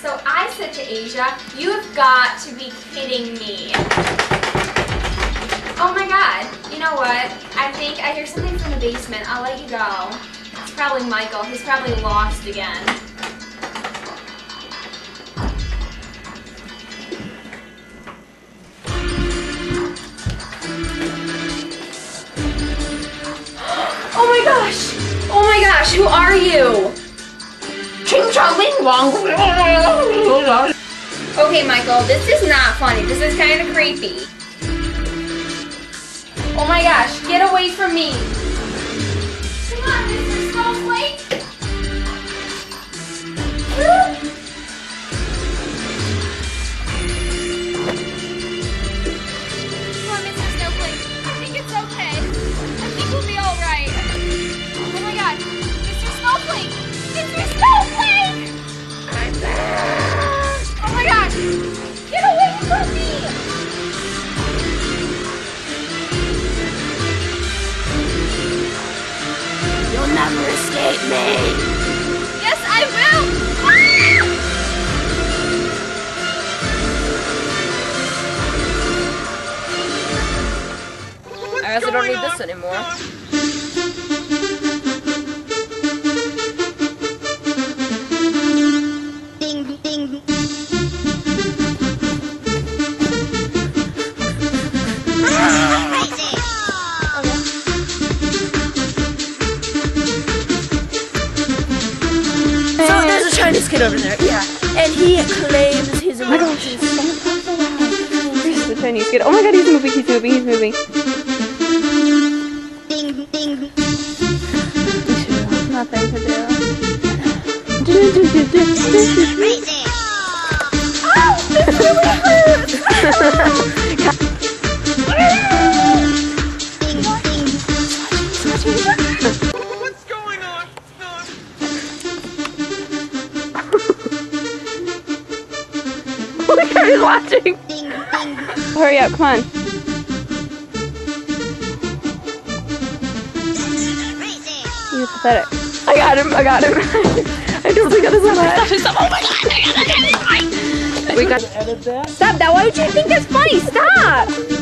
So I said to Asia, you've got to be kidding me. Oh my god, you know what? I think I hear something from the basement. I'll let you go. It's probably Michael. He's probably lost again. Oh my gosh! Oh my gosh, who are you? Okay, Michael, this is not funny. This is kind of creepy. Oh my gosh, get away from me. Come on, Mr. Snowflake. Come on, Mr. Snowflake. I think it's okay. I think we'll be alright. Oh my god, Mr. Snowflake! Mr. Snowflake! I'm there! Oh my gosh! Get away from me! You'll never escape me! Yes, I will! I guess I don't need this anymore. Chinese kid over there, yeah, and he claims his origins. This is the Chinese kid. Oh my god, he's moving, he's moving, he's moving. Nothing to do. Oh, this really hurts! What's going on? Look how he's watching. Hurry up, come on. You're pathetic. I got him, I got him. I totally got his stop. Oh my god, we got to edit that. Stop that, why would you think that's funny? Stop!